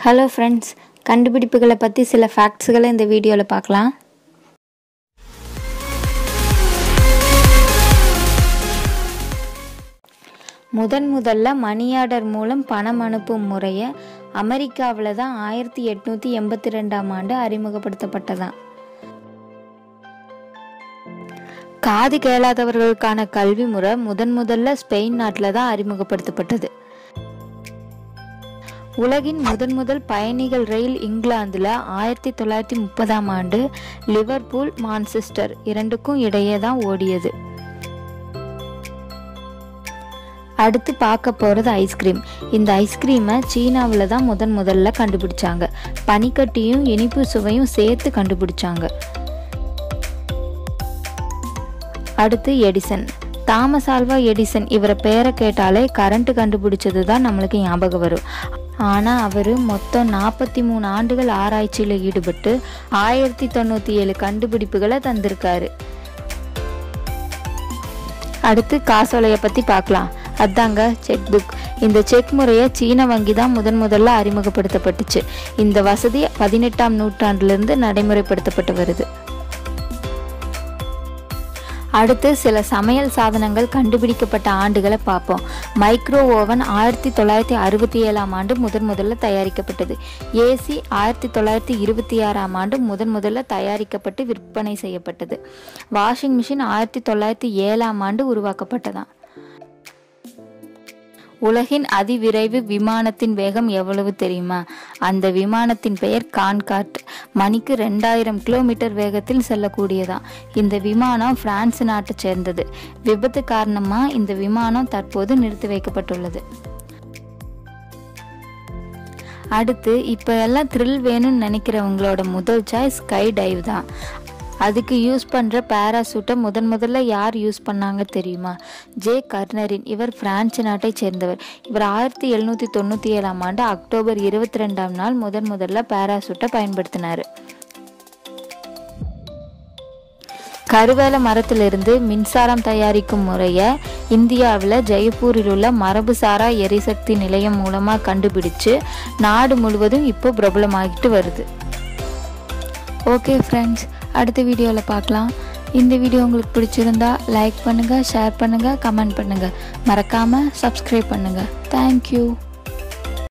Hello friends, கண்டுபிடிப்புகளை பற்றி சில ஃபேக்ட்ஸுகளை இந்த வீடியோவில் பார்க்கலாம். முதல்ல மணி ஆர்டர் மூலம் பணம் அனுப்பும் முறையை அமெரிக்காவில் தான் 1882ஆம் ஆண்டு அறிமுகப்படுத்தப்பட்டதான். காது கேளாதவர்களுக்கான கல்வி முறை முதல்ல ஸ்பெயின் நாட்டில் தான் அறிமுகப்படுத்தப்பட்டது. உலகின் முதல் பயணிகள் ரயில் இங்கிலாந்தில் 1930ஆம் ஆண்டு லிவர்பூல் மான்செஸ்டர் இரண்டுக்கும் இடையே தான் ஓடியது. அடுத்து பார்க்க போகிறது ஐஸ்கிரீம். இந்த ஐஸ்கிரீமை சீனாவில் தான் முதல்ல கண்டுபிடிச்சாங்க. பனிக்கட்டியும் இனிப்பு சுவையும் சேர்த்து கண்டுபிடிச்சாங்க. அடுத்து எடிசன். தாமஸ் ஆல்வா எடிசன் இவரை பேரை கேட்டாலே கரண்ட் கண்டுபிடிச்சது தான் நம்மளுக்கு ஞாபகம் வரும். ஆனால் அவர் மொத்தம் 43 ஆண்டுகள் ஆராய்ச்சியில் ஈடுபட்டு 1097 கண்டுபிடிப்புகளை தந்திருக்காரு. அடுத்து காசோலையை பற்றி பார்க்கலாம். அதாங்க செக் புக். இந்த செக் முறையை சீன வங்கி தான் முதல்ல அறிமுகப்படுத்தப்பட்டுச்சு. இந்த வசதி 18ஆம் நூற்றாண்டிலிருந்து நடைமுறைப்படுத்தப்பட்டு வருது. அடுத்து சில சமையல் சாதனங்கள் கண்டுபிடிக்கப்பட்ட ஆண்டுகளை பார்ப்போம். மைக்ரோ ஓவன் 1967ஆம் ஆண்டு முதல்ல தயாரிக்கப்பட்டது. ஏசி 1926ஆம் ஆண்டு முதல்ல தயாரிக்கப்பட்டு விற்பனை செய்யப்பட்டது. வாஷிங் மிஷின் 1907ஆம் ஆண்டு உருவாக்கப்பட்டதான். உலகின் அதிவிரைவு விமானத்தின் வேகம் எவ்வளவு தெரியுமா? அந்த விமானத்தின் பெயர் கான்கார்ட். மணிக்கு 2000 கிலோமீட்டர் வேகத்தில் செல்லக்கூடியதான். இந்த விமானம் பிரான்ஸ் நாட்டை சேர்ந்தது. விபத்து காரணமாக இந்த விமானம் தற்போது நிறுத்தி வைக்கப்பட்டுள்ளது. அடுத்து இப்போ எல்லாம் த்ரில் வேணும்னு நினைக்கிறவங்களோட முதல் சாய்ஸ் ஸ்கை டைவ் தான். அதுக்கு யூஸ் பண்ணுற பேராசூட்டை முதல்ல யார் யூஸ் பண்ணாங்க தெரியுமா? ஜே கர்னரின். இவர் பிரான்ஸ் நாட்டை சேர்ந்தவர். இவர் 1797ஆம் ஆண்டு அக்டோபர் 22ஆம் நாள் முதல்ல பேராசூட்டை பயன்படுத்தினார். கருவேல மரத்திலிருந்து மின்சாரம் தயாரிக்கும் முறையை இந்தியாவில் ஜெயப்பூரில் உள்ள மரபுசாரா எரிசக்தி நிலையம் மூலமாக கண்டுபிடிச்சு நாடு முழுவதும் இப்போ பிரபலமாகிட்டு வருது. ஓகே ஃப்ரெண்ட்ஸ், அடுத்த வீடியோவில் பார்க்கலாம். இந்த வீடியோ உங்களுக்கு பிடிச்சிருந்தா லைக் பண்ணுங்கள், ஷேர் பண்ணுங்கள், கமெண்ட் பண்ணுங்கள். மறக்காமல் சப்ஸ்கிரைப் பண்ணுங்கள். தேங்க்யூ.